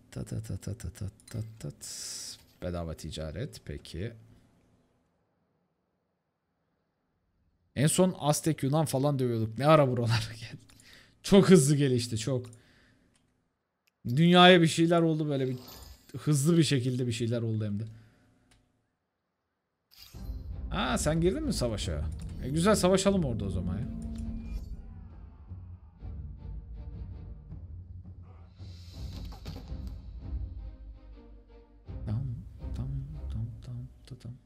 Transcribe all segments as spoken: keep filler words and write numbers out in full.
Ta ta ta ta ta ta ta ta. Bedava ticaret. Peki. En son Aztek Yunan falan dövüyorduk. Ne ara buralara geldi. Çok hızlı gelişti. Çok. Dünyaya bir şeyler oldu böyle bir. Hızlı bir şekilde bir şeyler oldu hem de. Aa, sen girdin mi savaşa? E, güzel, savaşalım orada o zaman ya. Tam tam tam tam tam tam.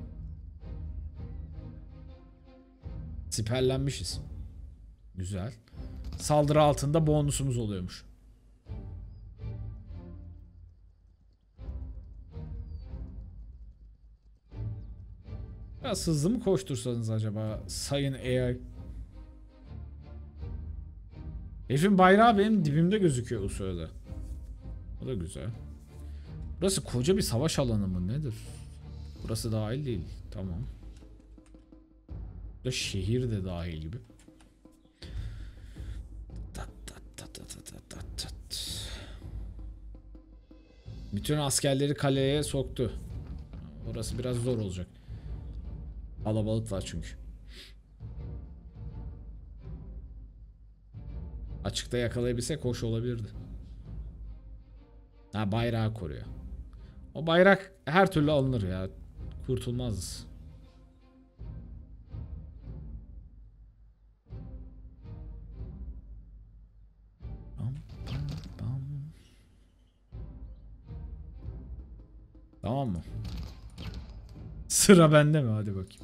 Siperlenmişiz. Güzel. Saldırı altında bonusumuz oluyormuş. Biraz hızlı mı koştursanız acaba sayın A I? Herifin bayrağı benim dibimde gözüküyor o sırada. O da güzel. Burası koca bir savaş alanı mı nedir? Burası dahil değil. Tamam. Burada şehir de dahil gibi. Bütün askerleri kaleye soktu. Orası biraz zor olacak. Kalabalık var çünkü. Açıkta yakalayabilsek hoş olabilirdi. Ha, bayrağı koruyor. O bayrak her türlü alınır ya. Kurtulmazız. Tamam mı? Sıra bende mi? Hadi bakayım.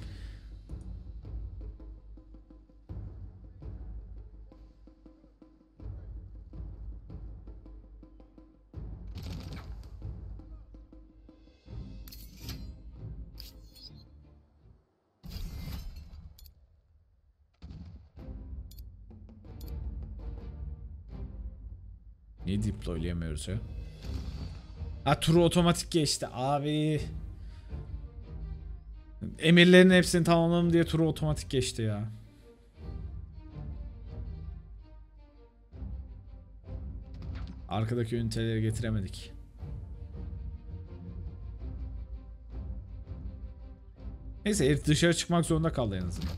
Niye deploylayamıyoruz ya? Ha, turu otomatik geçti abi. Emirlerin hepsini tamamladım diye turu otomatik geçti ya. Arkadaki üniteleri getiremedik. Neyse, herif dışarı çıkmak zorunda kaldı en azından.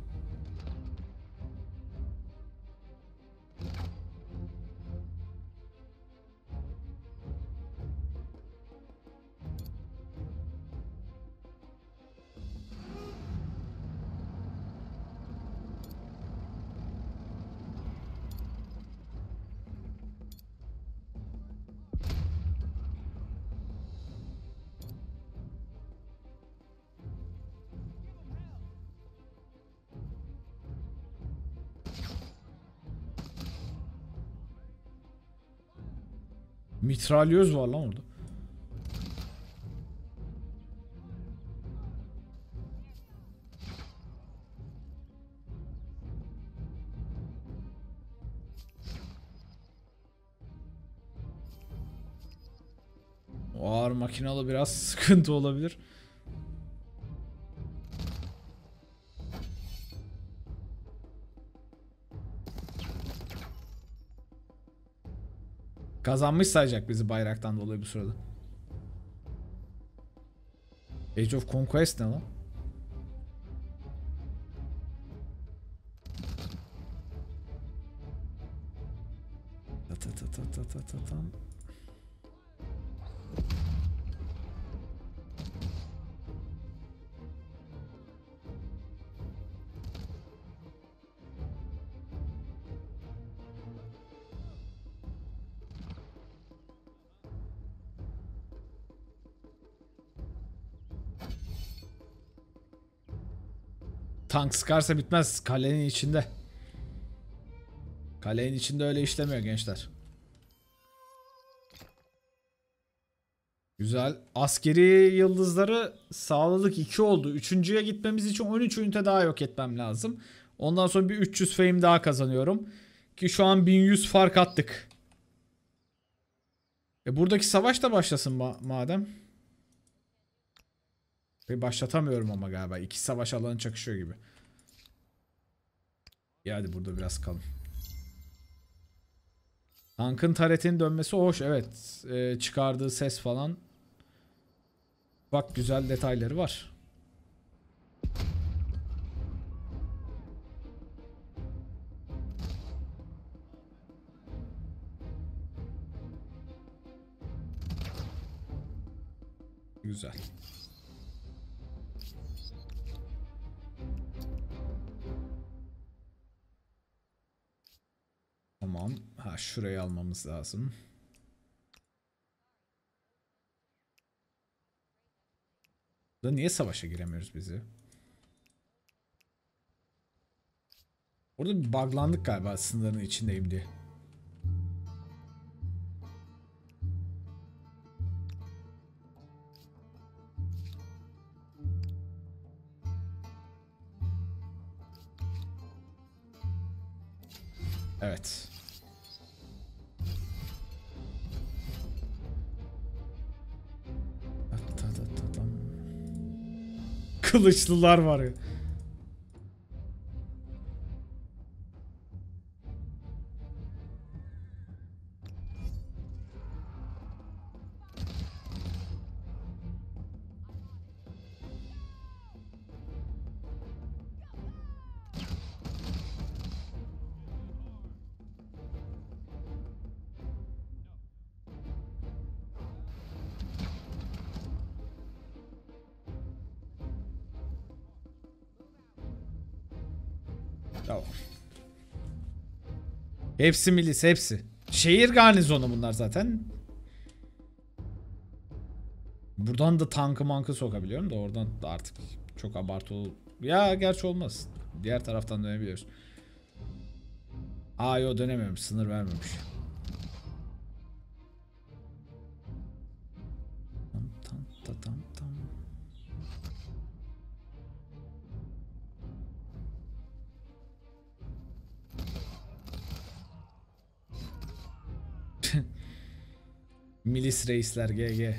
Mitralyöz var lan orada. O ağır makinalı biraz sıkıntı olabilir. Kazanmış sayacak bizi bayraktan dolayı bu sırada. Age of Conquest ne lan? Ta ta ta ta ta ta ta ta. Tank sıkarsa bitmez. Kalenin içinde. Kalenin içinde öyle işlemiyor gençler. Güzel. Askeri yıldızları sağladık, iki oldu. Üçüncüye gitmemiz için on üç ünite daha yok etmem lazım. Ondan sonra bir üç yüz fame daha kazanıyorum. Ki şu an bin yüz fark attık. E buradaki savaş da başlasın ma madem. E başlatamıyorum ama galiba. İki savaş alanı çakışıyor gibi. Ya hadi burada biraz kalın. Tankın taretinin dönmesi hoş, evet. Ee, çıkardığı ses falan. Bak, güzel detayları var. Güzel. Tamam. Ha, şurayı almamız lazım. Da niye savaşa giremiyoruz bizi? Orada bir buglandık galiba, sınırın içindeyim diye. Evet. Kılıçlılar var ya. Tamam. Hepsi milis, hepsi. Şehir garnizonu bunlar zaten. Buradan da tankı mankı sokabiliyorum da oradan da artık çok abartılı. Ya gerçi olmaz. Diğer taraftan dönebiliyoruz. Aa yo, dönemiyorum. Sınır vermemiş. Tam tam tam tam tam. Milis reisler G G.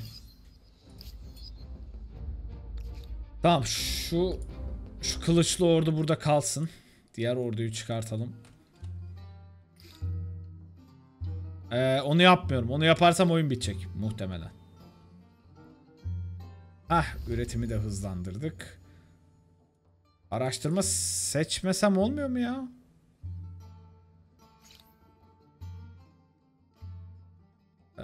Tamam, şu şu kılıçlı ordu burada kalsın. Diğer orduyu çıkartalım. Ee, onu yapmıyorum. Onu yaparsam oyun bitecek muhtemelen. Hah, üretimi de hızlandırdık. Araştırma seçmesem olmuyor mu ya? Ee,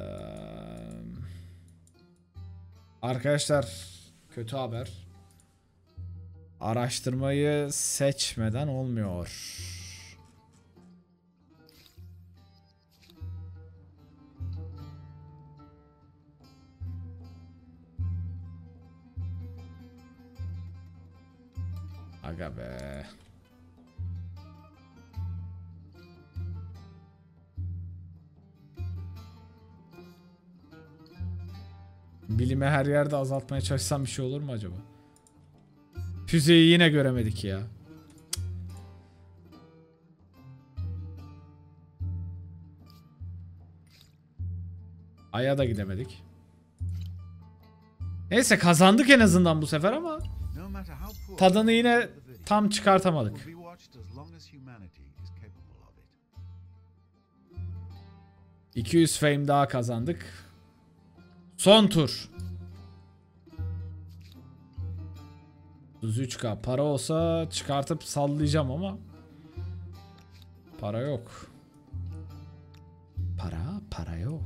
arkadaşlar, kötü haber. Araştırmayı seçmeden olmuyor. Aga be. Bilime her yerde azaltmaya çalışsam bir şey olur mu acaba? Füzeyi yine göremedik ya. Ay'a da gidemedik. Neyse, kazandık en azından bu sefer ama tadını yine tam çıkartamadık. iki yüz fame daha kazandık. Son tur. otuz üç K para olsa çıkartıp sallayacağım ama para yok. Para, para yok.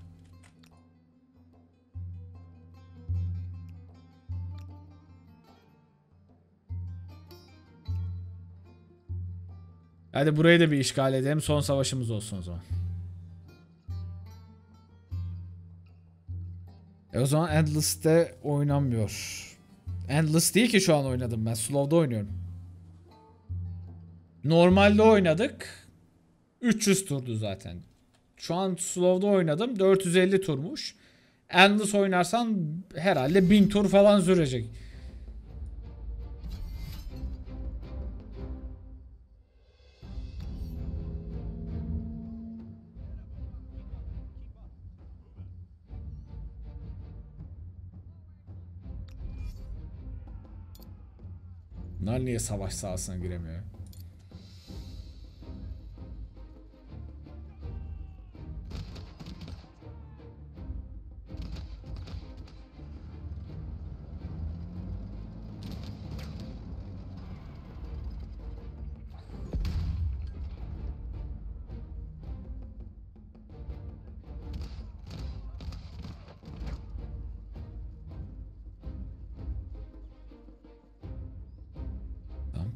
Hadi burayı da bir işgal edelim. Son savaşımız olsun o zaman. E o zaman Endless'te oynanmıyor. Endless değil ki şu an oynadım ben. Slow'da oynuyorum. Normalde oynadık. üç yüz turdu zaten. Şu an Slow'da oynadım. dört yüz elli turmuş. Endless oynarsan herhalde bin tur falan sürecek. Bunlar niye savaş sahasına giremiyor?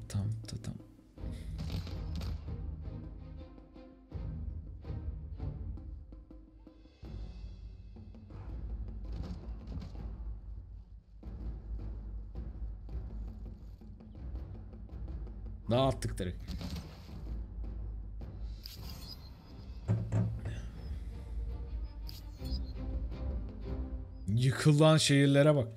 Tam tam tam. Dağıttık direkt. Yıkılan şehirlere bak.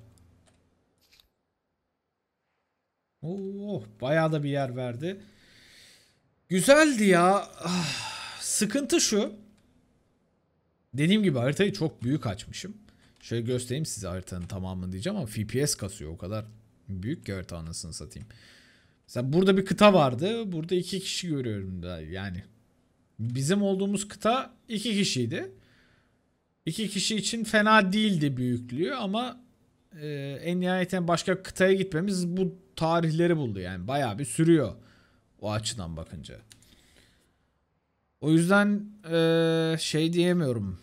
Oh, bayağı da bir yer verdi. Güzeldi ya. Ah, sıkıntı şu. Dediğim gibi haritayı çok büyük açmışım. Şöyle göstereyim size haritanın tamamını diyeceğim ama F P S kasıyor o kadar büyük ki harita, anasını satayım. Mesela burada bir kıta vardı. Burada iki kişi görüyorum da yani. Bizim olduğumuz kıta iki kişiydi. İki kişi için fena değildi büyüklüğü ama e, en nihayetinde başka kıtaya gitmemiz bu tarihleri buldu yani. Bayağı bir sürüyor o açıdan bakınca. O yüzden e, şey diyemiyorum.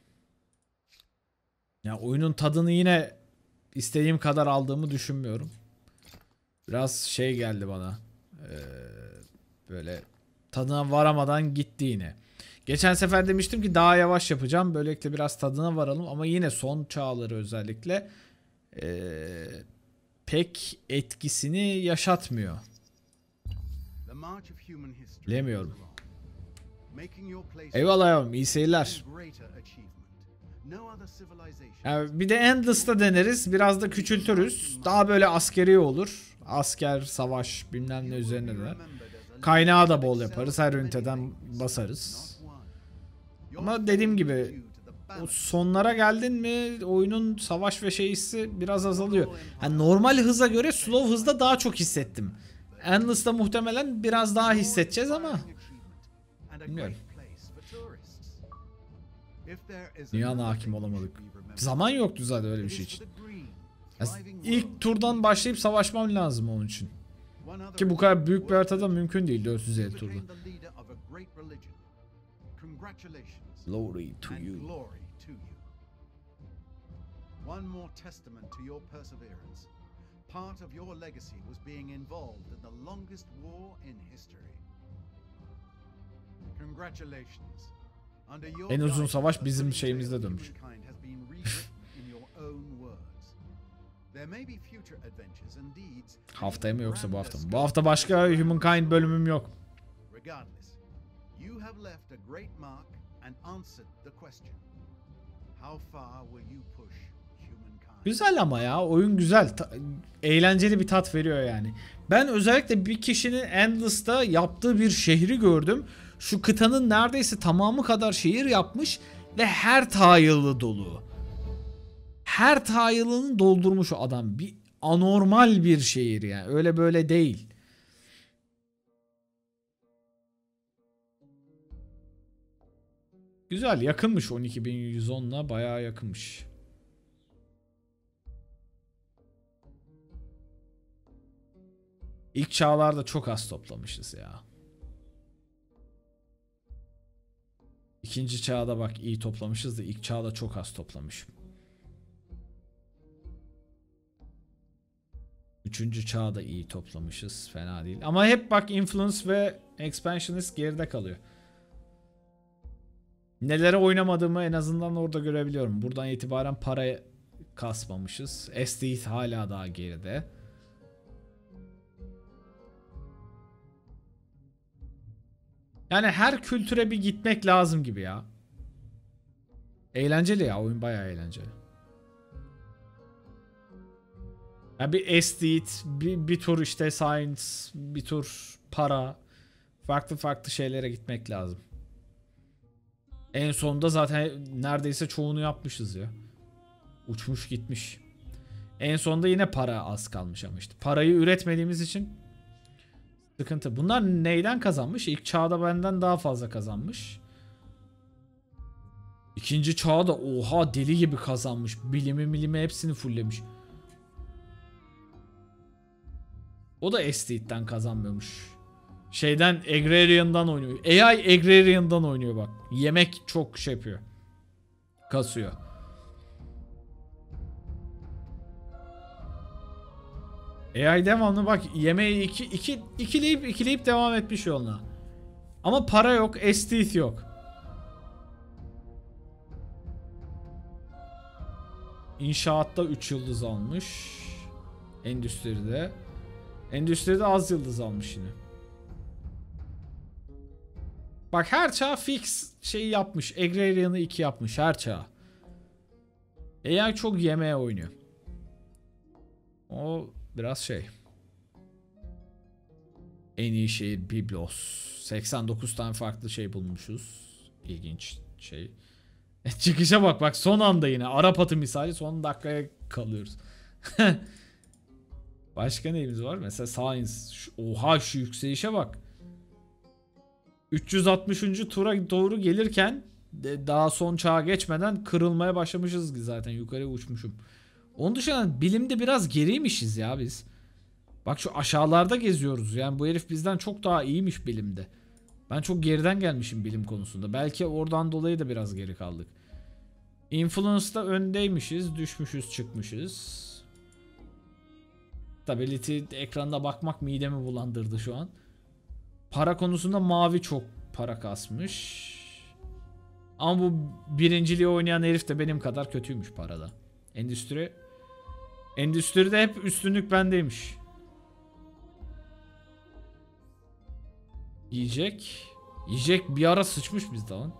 Ya oyunun tadını yine istediğim kadar aldığımı düşünmüyorum. Biraz şey geldi bana. Ee, böyle tadına varamadan gitti yine. Geçen sefer demiştim ki daha yavaş yapacağım. Böylelikle biraz tadına varalım. Ama yine son çağları özellikle ee, pek etkisini yaşatmıyor. Bilemiyorum. Eyvallah yavrum, iyi seyirler. Yani bir de Endless'ta deneriz. Biraz da küçültürüz. Daha böyle askeri olur. Asker, savaş bilmem ne üzerine de. Kaynağı da bol yaparız. Her üniteden basarız. Ama dediğim gibi o sonlara geldin mi oyunun savaş ve şeysi biraz azalıyor. Yani normal hıza göre slow hızda daha çok hissettim. Endless'ta muhtemelen biraz daha hissedeceğiz ama bilmiyorum. Dünyana hakim olamadık. Zaman yoktu zaten öyle bir şey için. Yani ilk turdan başlayıp savaşmam lazım onun için. Ki bu kadar büyük bir haritada mümkün değil dört yüz elli turda. Glory to you. One more testament to your perseverance. Part of your legacy was being involved in the longest war in history. Congratulations. En uzun savaş bizim şeyimizde dönmüş. Haftaya mı yoksa bu hafta mı? Bu hafta başka Humankind bölümüm yok. Güzel ama ya oyun güzel. Ta eğlenceli bir tat veriyor yani. Ben özellikle bir kişinin Endless'ta yaptığı bir şehri gördüm. Şu kıtanın neredeyse tamamı kadar şehir yapmış ve her tile'ı dolu. Her tile'ını doldurmuş o adam. Bir anormal bir şehir yani. Öyle böyle değil. Güzel, yakınmış on iki bin yüz onla, bayağı yakınmış. İlk çağlarda çok az toplamışız ya. İkinci çağda bak iyi toplamışız da ilk çağda çok az toplamışım. Üçüncü çağda iyi toplamışız. Fena değil. Ama hep bak Influence ve Expansionist geride kalıyor. Nelere oynamadığımı en azından orada görebiliyorum. Buradan itibaren para kasmamışız. Estate hala daha geride. Yani her kültüre bir gitmek lazım gibi ya. Eğlenceli ya. Oyun bayağı eğlenceli. Yani bir estate, bir, bir tur işte science, bir tur para. Farklı farklı şeylere gitmek lazım. En sonunda zaten neredeyse çoğunu yapmışız ya. Uçmuş gitmiş. En sonunda yine para az kalmış ama işte. Parayı üretmediğimiz için sıkıntı. Bunlar neyden kazanmış? İlk çağda benden daha fazla kazanmış. İkinci çağda oha deli gibi kazanmış. Bilimi milimi hepsini fulllemiş. O da Estate'den kazanmıyormuş. Şeyden Agrarian'dan oynuyor. A I Agrarian'dan oynuyor bak. Yemek çok şey yapıyor. Kasıyor. A I devamlı bak yemeği iki, iki, ikileyip ikileyip devam etmiş yoluna. Ama para yok, estet yok. İnşaatta üç yıldız almış. Endüstride. Endüstride az yıldız almış yine. Bak her çağ fix şeyi yapmış. Agrarian'ı iki yapmış her çağ. A I çok yemeğe oynuyor. O biraz şey. En iyi şehir Biblos. seksen dokuz tane farklı şey bulmuşuz. İlginç şey. Çıkışa bak bak son anda yine. Arap atı misali son dakikaya kalıyoruz. Başka neyimiz var? Mesela Science. Oha şu yükselişe bak. üç yüz altmışıncı tura doğru gelirken daha son çağa geçmeden kırılmaya başlamışız ki zaten yukarıya uçmuşum. Onun dışında bilimde biraz geriymişiz ya biz. Bak şu aşağılarda geziyoruz yani bu herif bizden çok daha iyiymiş bilimde. Ben çok geriden gelmişim bilim konusunda. Belki oradan dolayı da biraz geri kaldık. Influence'da öndeymişiz, düşmüşüz, çıkmışız. Stability ekranda bakmak midemi bulandırdı şu an. Para konusunda mavi çok para kasmış. Ama bu birinciliği oynayan herif de benim kadar kötüymüş parada. Endüstri. Endüstride hep üstünlük bendeymiş. Yiyecek. Yiyecek bir ara sıçmış bizde lan.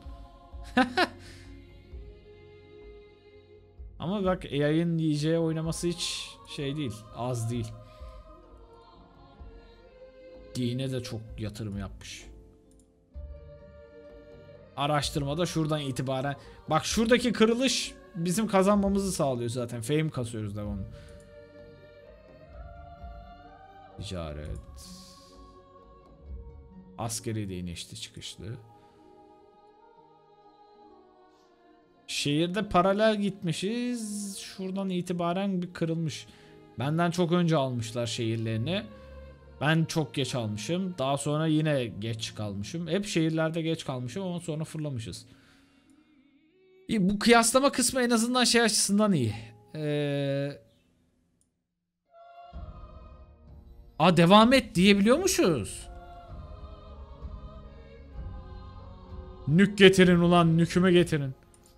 Ama bak A I'ın yiyeceğe oynaması hiç şey değil. Az değil. Dine de çok yatırım yapmış. Araştırmada şuradan itibaren. Bak şuradaki kırılış bizim kazanmamızı sağlıyor zaten. Fame kasıyoruz devamlı. Ticaret. Askeri de inişli çıkışlı. Şehirde paralel gitmişiz. Şuradan itibaren bir kırılmış. Benden çok önce almışlar şehirlerini. Ben çok geç almışım. Daha sonra yine geç kalmışım. Hep şehirlerde geç kalmışım ama sonra fırlamışız. İyi, bu kıyaslama kısmı en azından şey açısından iyi. Ee... Aa devam et diyebiliyormuşuz. Nük getirin ulan, nüküme getirin.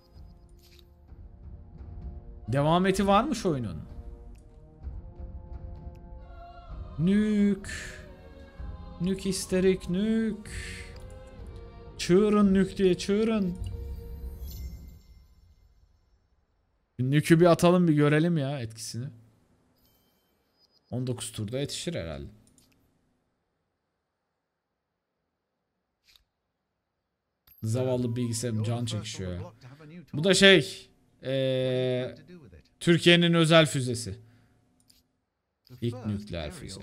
Devam eti varmış oyunun. Nük. Nük isterik nük. Çığırın nük diye çığırın. Nükü bir atalım bir görelim ya etkisini. on dokuz turda yetişir herhalde. Zavallı bilgisayarım can çekişiyor ya. Bu da şey ee, Türkiye'nin özel füzesi. İlk nükleer füze.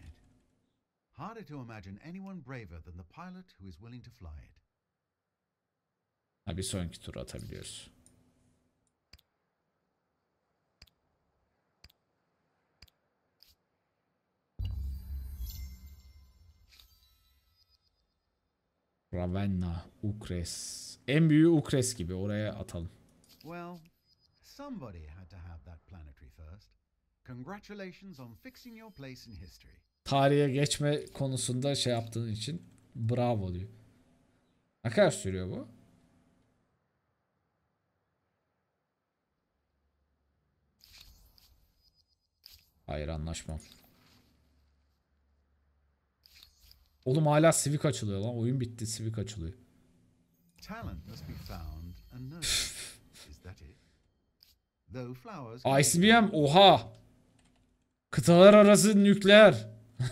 Ha, bir sonraki tura atabiliyoruz. Ravenna, Ukres. En büyüğü Ukres gibi, oraya atalım. Well, somebody had to have that planetary first. Congratulations on fixing your place in history. Tarihe geçme konusunda şey yaptığın için bravo diyor. Ne kadar sürüyor bu? Hayır, anlaşmam. Oğlum hala Civic açılıyor lan. Oyun bitti, Civic açılıyor. Talent must be found and nurtured. Is that it? Though flowers I C B M oha. Kıtalar arası nükleer.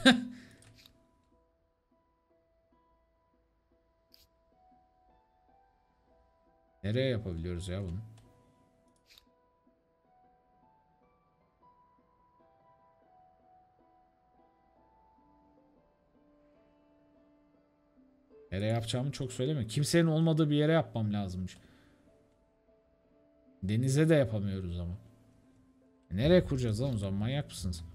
Nereye yapabiliyoruz ya bunu? Nereye yapacağımı çok söyleme. Kimsenin olmadığı bir yere yapmam lazımmış. Denize de yapamıyoruz ama. Nereye kuracağız lan o zaman? Manyak mısınız?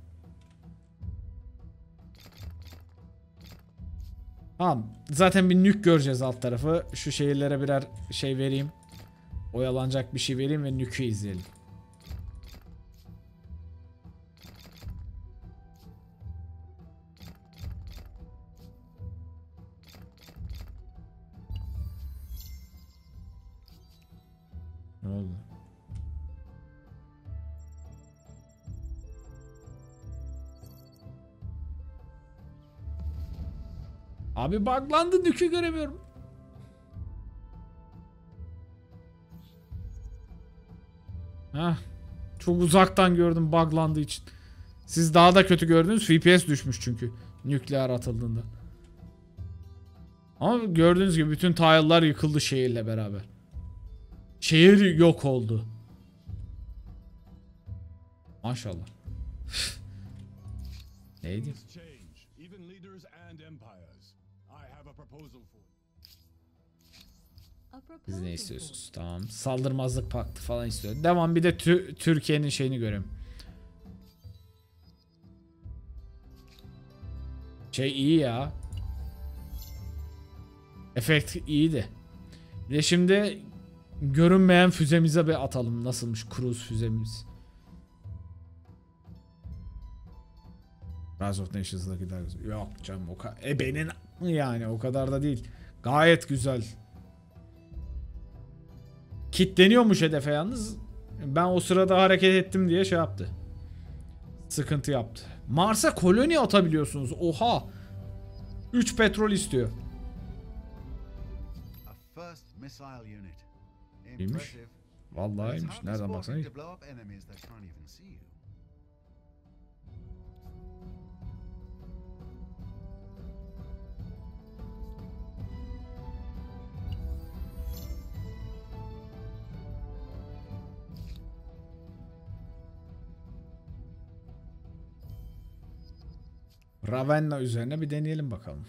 Tamam. Zaten bir nük göreceğiz alt tarafı. Şu şehirlere birer şey vereyim. Oyalanacak bir şey vereyim ve nükü izleyelim. Ne oldu? Abi buglandı, nükü göremiyorum. Heh. Çok uzaktan gördüm buglandığı için. Siz daha da kötü gördünüz. F P S düşmüş çünkü. Nükleer atıldığında. Ama gördüğünüz gibi bütün tile'lar yıkıldı şehirle beraber. Şehir yok oldu. Maşallah. Neydi? Siz ne istiyorsunuz? Tamam. Saldırmazlık paktı falan istiyor. Devam, bir de tü Türkiye'nin şeyini göreyim. Şey iyi ya. Efekt iyiydi. Bir de şimdi görünmeyen füzemize bir atalım. Nasılmış cruise füzemiz? Rise of Nations'daki daha güzel. Yok canım o kadar. Ebenin yani o kadar da değil. Gayet güzel. Kitleniyormuş hedefe yalnız. Ben o sırada hareket ettim diye şey yaptı. Sıkıntı yaptı. Mars'a koloni atabiliyorsunuz. Oha. üç petrol istiyor. İyiymiş. Vallahi iyiymiş. Nereden baksana iyi. Ravenna üzerine bir deneyelim bakalım.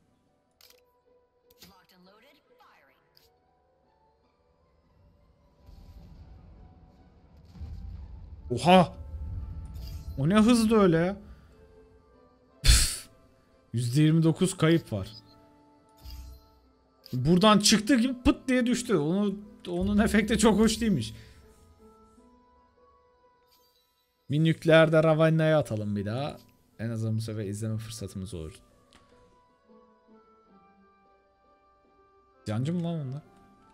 Oha! O ne hızlı öyle ya? yüzde yirmi dokuz kayıp var. Buradan çıktı gibi pıt diye düştü. Onu, onun efekti çok hoş değilmiş. Bir nükleerde Ravenna'ya atalım bir daha. En azından bu sefer izleme fırsatımız olur. Yancı mı lan onlar?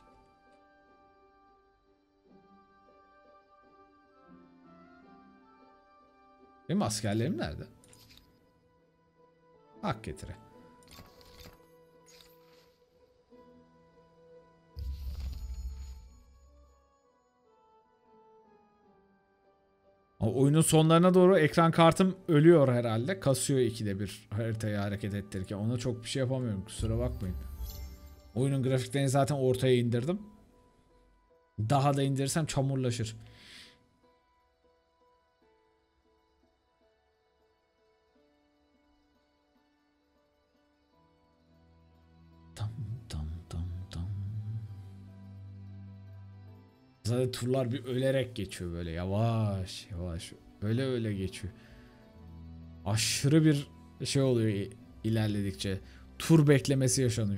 Benim askerlerim nerede? Hak getire. Oyunun sonlarına doğru ekran kartım ölüyor herhalde. Kasıyor ikide bir haritayı hareket ettirirken. Ona çok bir şey yapamıyorum. Kusura bakmayın. Oyunun grafiklerini zaten ortaya indirdim. Daha da indirirsem çamurlaşır. Tam tam tam tam. Zaten turlar bir ölerek geçiyor böyle yavaş yavaş. Öyle öyle geçiyor. Aşırı bir şey oluyor ilerledikçe. Tur beklemesi yaşanıyor.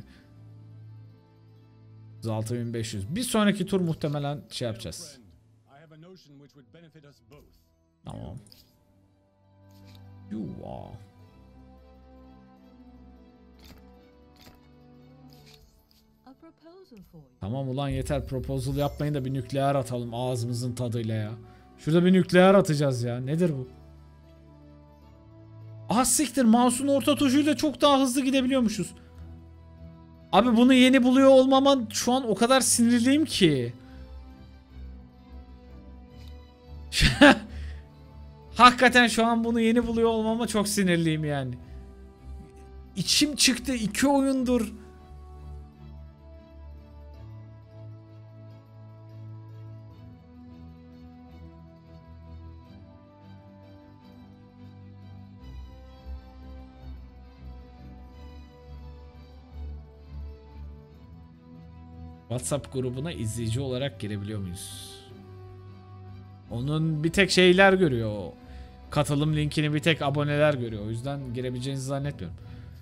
altı bin beş yüz. Bir sonraki tur muhtemelen şey yapacağız. Tamam. Yuva. Tamam ulan yeter, proposal yapmayın da bir nükleer atalım ağzımızın tadıyla ya. Şurada bir nükleer atacağız ya. Nedir bu? Ah siktir, mouse'un orta tuşuyla çok daha hızlı gidebiliyormuşuz. Abi bunu yeni buluyor olmama şu an o kadar sinirliyim ki. Hakikaten şu an bunu yeni buluyor olmama çok sinirliyim yani. İçim çıktı, iki oyundur. WhatsApp grubuna izleyici olarak girebiliyor muyuz? Onun bir tek şeyler görüyor. Katılım linkini bir tek aboneler görüyor. O yüzden girebileceğinizi zannetmiyorum.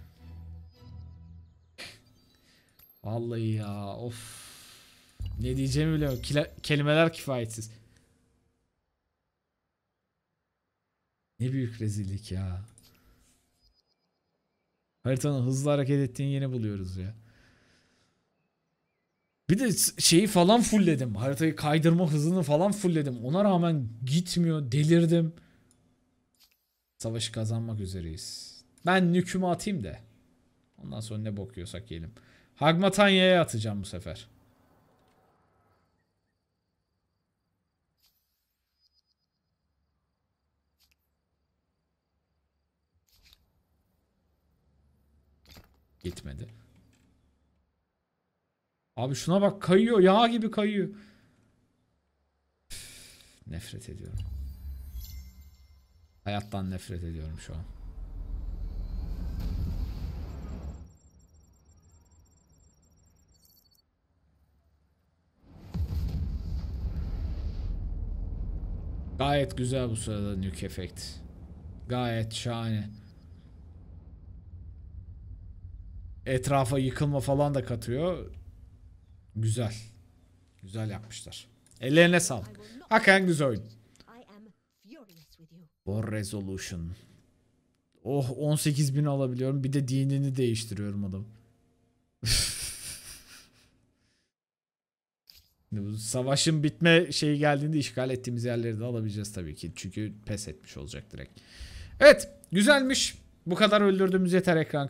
Vallahi ya of. Ne diyeceğimi bilmiyorum. Kila kelimeler kifayetsiz. Ne büyük rezillik ya. Haritanın hızlı hareket ettiğini yeni buluyoruz ya. Bir de şeyi falan fullledim. Haritayı kaydırma hızını falan fullledim. Ona rağmen gitmiyor. Delirdim. Savaşı kazanmak üzereyiz. Ben nükümü atayım da. Ondan sonra ne bokuyorsak yiyelim. Hagmatanya'ya atacağım bu sefer. Gitmedi. Abi şuna bak, kayıyor. Yağ gibi kayıyor. Üf, nefret ediyorum. Hayattan nefret ediyorum şu an. Gayet güzel bu sırada nuke effect. Gayet şahane. Etrafa yıkılma falan da katıyor. Güzel. Güzel yapmışlar. Ellerine sağlık. Hakikaten güzel oyun. War Resolution. Oh, on sekiz bin alabiliyorum. Bir de dinini değiştiriyorum adam. Bu savaşın bitme şeyi geldiğinde işgal ettiğimiz yerleri de alabileceğiz tabii ki. Çünkü pes etmiş olacak direkt. Evet, güzelmiş. Bu kadar öldürdüğümüz yeter ekran